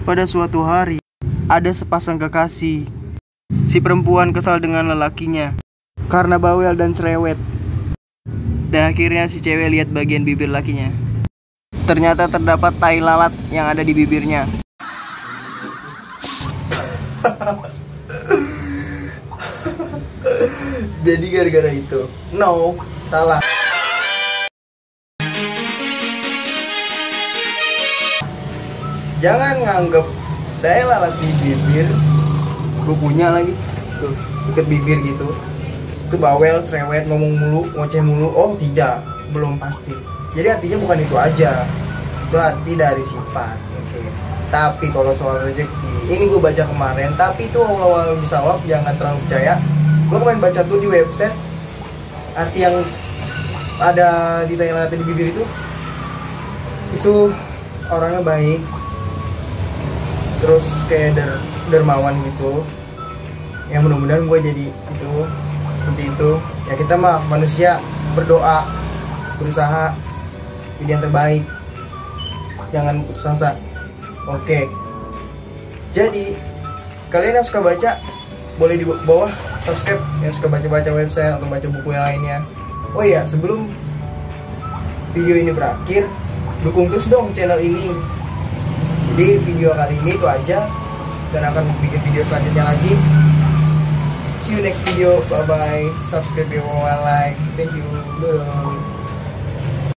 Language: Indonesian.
Pada suatu hari, ada sepasang kekasih. Si perempuan kesal dengan lelakinya karena bawel dan cerewet. Dan akhirnya si cewek lihat bagian bibir lakinya. Ternyata terdapat tai lalat yang ada di bibirnya. Jadi gara-gara itu. No, salah. Jangan nganggep tai lalat di bibir. Gue punya lagi tuh, deket bibir gitu. Itu bawel, cerewet, ngomong mulu, ngoceh mulu. Oh tidak, belum pasti. Jadi artinya bukan itu aja. Itu arti dari sifat. Oke. Tapi kalau soal rezeki, ini gue baca kemarin. Tapi itu awal-awal bisawab, jangan terlalu percaya. Gue kemarin baca tuh di website, arti yang ada di tai lalat di bibir itu orangnya baik, terus kayak dermawan gitu. Yang mudah-mudahan gue jadi itu, seperti itu. Ya kita mah manusia, berdoa, berusaha jadi yang terbaik, jangan putus asa. Oke. Jadi kalian yang suka baca boleh di bawah subscribe, yang suka baca-baca website atau baca buku yang lainnya. Oh iya, sebelum video ini berakhir, dukung terus dong channel ini. Jadi video kali ini itu aja, dan akan bikin video selanjutnya lagi. See you next video. Bye bye. Subscribe, like. Thank you. Dadah.